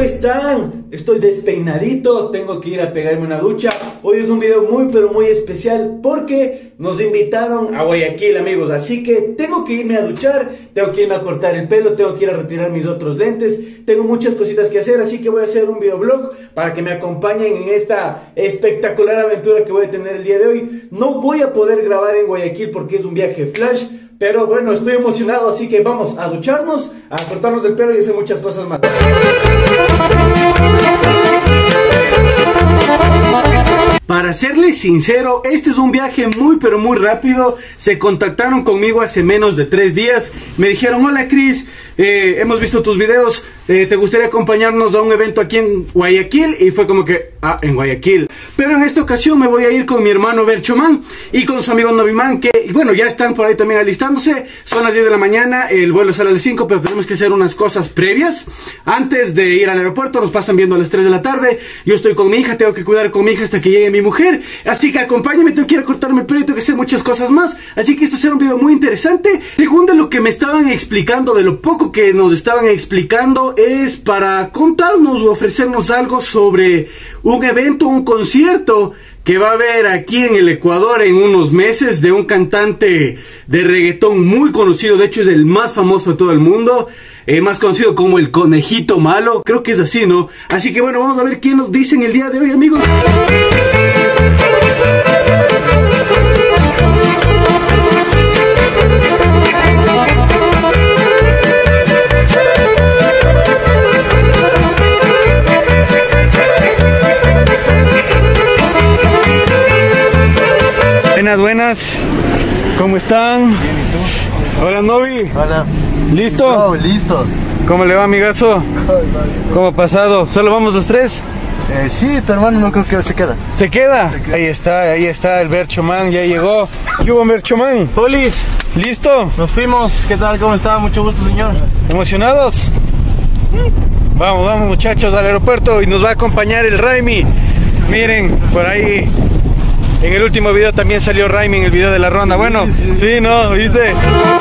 están? Estoy despeinadito, tengo que ir a pegarme una ducha. Hoy es un video muy pero muy especial porque nos invitaron a Guayaquil, amigos. Así que tengo que irme a duchar, tengo que irme a cortar el pelo, tengo que ir a retirar mis otros lentes. Tengo muchas cositas que hacer, así que voy a hacer un videoblog para que me acompañen en esta espectacular aventura que voy a tener el día de hoy. No voy a poder grabar en Guayaquil porque es un viaje flash, pero bueno, estoy emocionado, así que vamos a ducharnos, a cortarnos el pelo y hacer muchas cosas más. Para serles sincero, este es un viaje muy pero muy rápido. Se contactaron conmigo hace menos de 3 días. Me dijeron: hola Chris, hemos visto tus videos, ¿te gustaría acompañarnos a un evento aquí en Guayaquil? Y fue como que, en Guayaquil. Pero en esta ocasión me voy a ir con mi hermano Berchoman y con su amigo Noviman, que bueno, ya están por ahí también alistándose. Son las 10 de la mañana, el vuelo sale a las 5, pero tenemos que hacer unas cosas previas. Antes de ir al aeropuerto, nos pasan viendo a las 3 de la tarde. Yo estoy con mi hija, tengo que cuidar con mi hija hasta que llegue mi mujer. Así que acompáñenme, tengo que ir a cortarme el pelo y tengo que hacer muchas cosas más. Así que esto será un video muy interesante. Según de lo que me estaban explicando, de lo poco que nos estaban explicando, es para contarnos o ofrecernos algo sobre un evento, un concierto que va a haber aquí en el Ecuador en unos meses, de un cantante de reggaetón muy conocido. De hecho es el más famoso de todo el mundo, más conocido como el Conejito Malo, creo que es así, ¿no? Así que bueno, vamos a ver qué nos dicen el día de hoy, amigos. Buenas, ¿cómo están? Bien, ¿y tú? Hola, Novi. Hola. ¿Listo? Oh, listo. ¿Cómo le va, amigazo? ¿Cómo ha pasado? ¿Solo vamos los tres? Sí, tu hermano no creo que se queda. ¿Se queda? Ahí está el Berchoman, ya llegó. ¿Qué hubo, Berchoman? Polis, ¿listo? Nos fuimos. ¿Qué tal? ¿Cómo está? Mucho gusto, señor. ¿Emocionados? Vamos, muchachos, al aeropuerto y nos va a acompañar el Raimi. Miren, por ahí. En el último video también salió Raimi en el video de la ronda. Bueno, sí, ¿no? ¿Viste?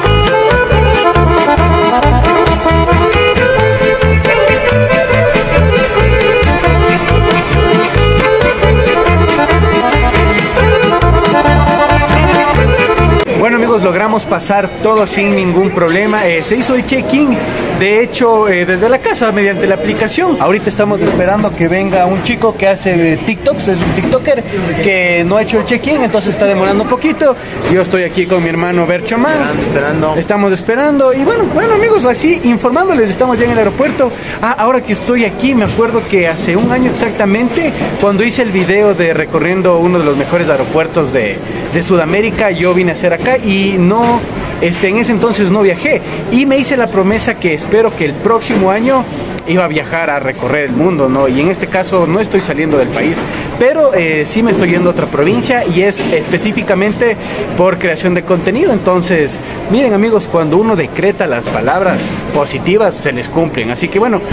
Bueno, amigos, logramos pasar todo sin ningún problema. Se hizo el check-in, de hecho, desde la casa mediante la aplicación. Ahorita estamos esperando que venga un chico que hace TikToks, es un TikToker que no ha hecho el check-in, entonces está demorando un poquito. Yo estoy aquí con mi hermano Berchoman. Estamos esperando y bueno, amigos, así informándoles, estamos ya en el aeropuerto. Ahora que estoy aquí, me acuerdo que hace un año exactamente, cuando hice el video de recorriendo uno de los mejores aeropuertos de Sudamérica, yo vine a hacer acá y no, en ese entonces no viajé y me hice la promesa que espero que el próximo año iba a viajar a recorrer el mundo, ¿no? Y en este caso no estoy saliendo del país, pero sí me estoy yendo a otra provincia y es específicamente por creación de contenido. Entonces, miren, amigos, cuando uno decreta las palabras positivas se les cumplen, así que bueno.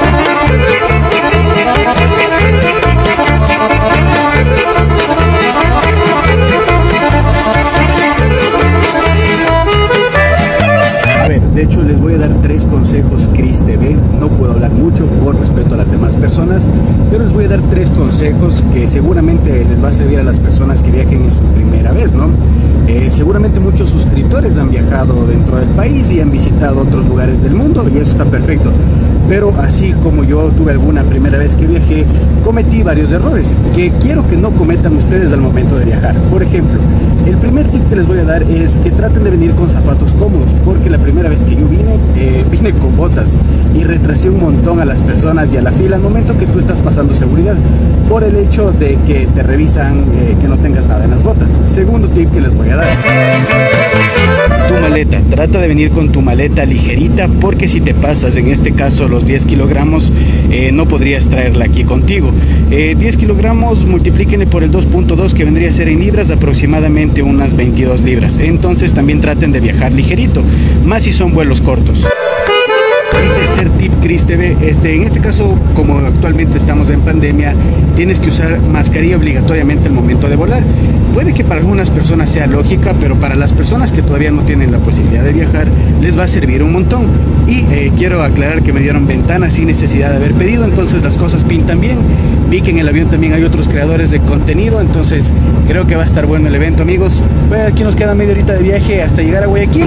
De hecho, les voy a dar 3 consejos Chris TV. No puedo hablar mucho por respeto a las demás personas, pero les voy a dar 3 consejos que seguramente les va a servir a las personas que viajen en su primera vez, ¿no? Seguramente muchos suscriptores han viajado dentro del país y han visitado otros lugares del mundo y eso está perfecto. Pero así como yo tuve alguna primera vez que viajé, cometí varios errores que quiero que no cometan ustedes al momento de viajar. Por ejemplo, el primer tip que les voy a dar es que traten de venir con zapatos cómodos, porque la primera vez que yo vine con botas y retrasé un montón a las personas y a la fila al momento que tú estás pasando seguridad, por el hecho de que te revisan que no tengas nada en las botas. Segundo tip que les voy a dar: tu maleta. Trata de venir con tu maleta ligerita, porque si te pasas, en este caso los 10 kilogramos, no podrías traerla aquí contigo. 10 kilogramos multiplíquenle por el 2.2, que vendría a ser en libras aproximadamente unas 22 libras. Entonces también traten de viajar ligerito, más si son vuelos cortos. El tercer tip Cris TV. En este caso, como actualmente estamos en pandemia, tienes que usar mascarilla obligatoriamente al momento de volar. Puede que para algunas personas sea lógica, pero para las personas que todavía no tienen la posibilidad de viajar, les va a servir un montón. Y quiero aclarar que me dieron ventana sin necesidad de haber pedido, entonces las cosas pintan bien. Vi que en el avión también hay otros creadores de contenido, entonces creo que va a estar bueno el evento, amigos. Pues aquí nos queda media horita de viaje hasta llegar a Guayaquil.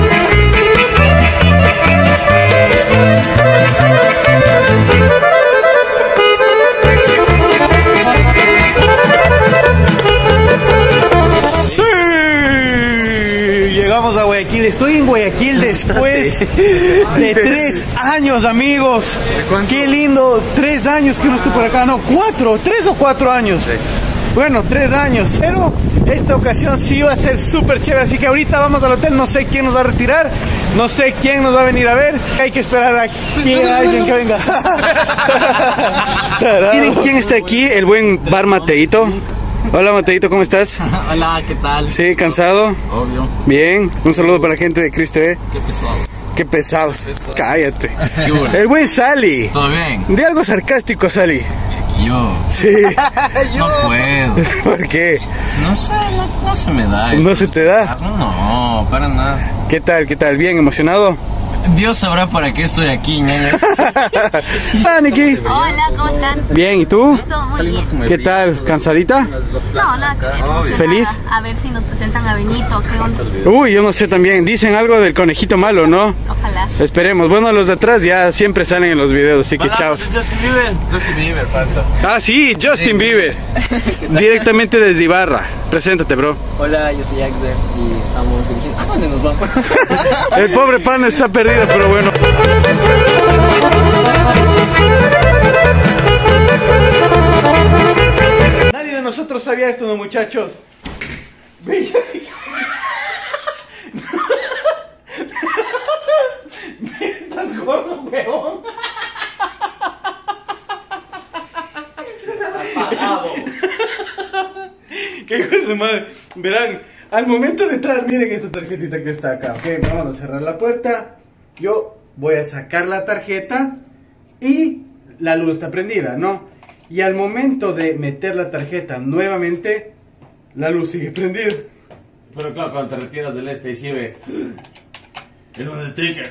¡Sí! Llegamos a Guayaquil. Estoy en Guayaquil después de 3 años, amigos. Qué lindo. 3 años que no estoy por acá. No, 4, 3 o 4 años. Bueno, 3 años. Pero esta ocasión sí va a ser súper chévere. Así que ahorita vamos al hotel. No sé quién nos va a retirar. No sé quién nos va a venir a ver. Hay que esperar a alguien que venga. Miren quién está aquí. El buen bar Mateito. Hola Mateito, ¿cómo estás? Hola, ¿qué tal? Sí, ¿cansado? Obvio. Bien, un saludo para la gente de Cris TV. Qué pesados. Qué pesados. Cállate. Qué bueno. El buen Sally. ¿Todo bien? De algo sarcástico, Sally. Yo. Sí. No puedo. ¿Por qué? No sé, no se me da eso. ¿No se te da? No, para nada. ¿Qué tal? ¿Qué tal? ¿Bien? ¿Emocionado? Dios sabrá para qué estoy aquí, ñaña. Ah, Niki. Hola, ¿cómo están? Bien, ¿y tú? Todo muy bien. ¿Qué tal? ¿Cansadita? No, nada que ver. ¿Feliz? A ver si nos presentan a Benito, ¿qué onda? Uy, yo no sé también. Dicen algo del conejito malo, ¿no? Ojalá. Esperemos. Bueno, los de atrás ya siempre salen en los videos, así que chao. Justin Bieber, falta. Ah, sí, Justin Bieber. Directamente desde Ibarra. Preséntate, bro. Hola, yo soy Axel y estamos dirigiendo. ¿A dónde nos vamos? El pobre pan está perdido, pero bueno. Nadie de nosotros sabía esto, ¿no, muchachos? Estás gordo, weón. ¿Qué hijo de su madre? Verán, al momento de entrar, miren esta tarjetita que está acá. Ok, vamos a cerrar la puerta. Yo voy a sacar la tarjeta y la luz está prendida, ¿no? Y al momento de meter la tarjeta nuevamente, la luz sigue prendida. Pero claro, cuando te retiras del y si ve el Undertaker.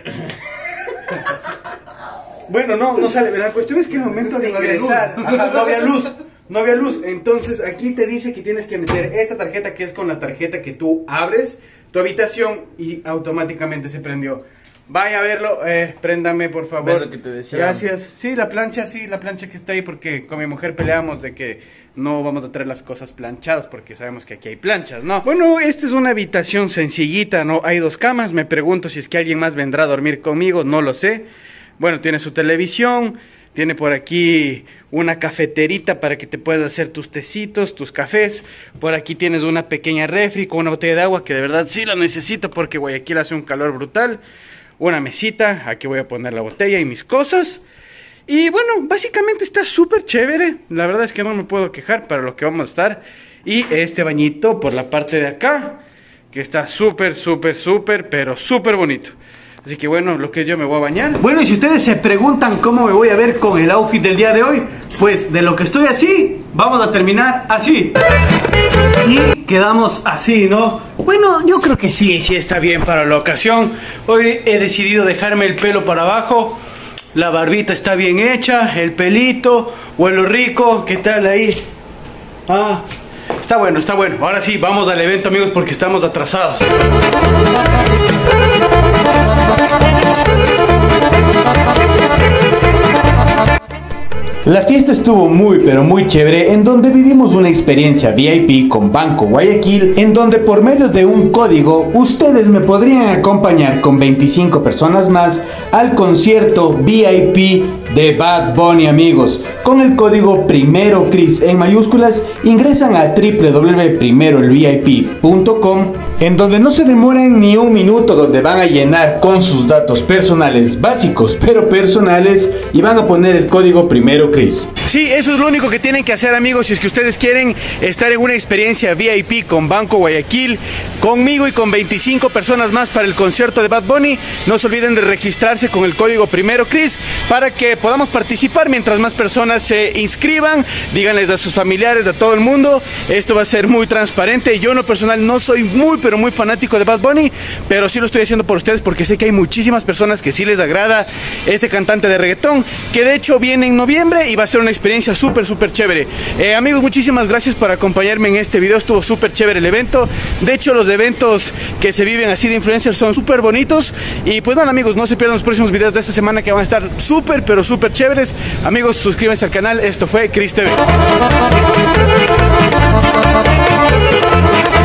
Bueno, no sale. La cuestión es que al momento de ingresar, ajá, no había luz. No había luz, entonces aquí te dice que tienes que meter esta tarjeta, que es con la tarjeta que tú abres tu habitación, y automáticamente se prendió. Vaya a verlo, préndame por favor. Ve lo que te decía. Gracias. Sí, la plancha que está ahí, porque con mi mujer peleamos de que no vamos a traer las cosas planchadas, porque sabemos que aquí hay planchas, ¿no? Bueno, esta es una habitación sencillita, ¿no? Hay 2 camas, me pregunto si es que alguien más vendrá a dormir conmigo, no lo sé. Bueno, tiene su televisión. Tiene por aquí una cafeterita para que te puedas hacer tus tecitos, tus cafés. Por aquí tienes una pequeña refri con una botella de agua que de verdad sí la necesito porque Guayaquil hace un calor brutal. Una mesita, aquí voy a poner la botella y mis cosas. Y bueno, básicamente está súper chévere. La verdad es que no me puedo quejar para lo que vamos a estar. Y este bañito por la parte de acá, que está súper, pero súper bonito. Así que bueno, lo que es yo me voy a bañar. Bueno, y si ustedes se preguntan cómo me voy a ver con el outfit del día de hoy, pues de lo que estoy así, vamos a terminar así. Y quedamos así, ¿no? Bueno, yo creo que sí está bien para la ocasión. Hoy he decidido dejarme el pelo para abajo. La barbita está bien hecha, el pelito, huelo rico. ¿Qué tal ahí? Ah, está bueno, está bueno. Ahora sí, vamos al evento, amigos, porque estamos atrasados. La fiesta estuvo muy pero muy chévere, en donde vivimos una experiencia VIP con Banco Guayaquil, en donde por medio de un código ustedes me podrían acompañar con 25 personas más al concierto VIP de Bad Bunny, amigos. Con el código Primero Chris en mayúsculas ingresan a www.primeroelvip.com, en donde no se demoran ni un minuto, donde van a llenar con sus datos personales básicos pero personales y van a poner el código Primero Chris. Sí, eso es lo único que tienen que hacer, amigos, si es que ustedes quieren estar en una experiencia VIP con Banco Guayaquil, conmigo y con 25 personas más para el concierto de Bad Bunny. No se olviden de registrarse con el código Primero Chris para que podamos participar mientras más personas se inscriban. Díganles a sus familiares, a todo el mundo. Esto va a ser muy transparente. Yo en lo personal no soy muy pero muy fanático de Bad Bunny, pero sí lo estoy haciendo por ustedes porque sé que hay muchísimas personas que sí les agrada este cantante de reggaetón, que de hecho viene en noviembre y va a ser una experiencia súper chévere. Amigos, muchísimas gracias por acompañarme en este video. Estuvo súper chévere el evento. De hecho, los eventos que se viven así de influencers son súper bonitos. Y pues nada, amigos, no se pierdan los próximos videos de esta semana que van a estar súper chéveres. Amigos, suscríbanse al canal. Esto fue Chris TV.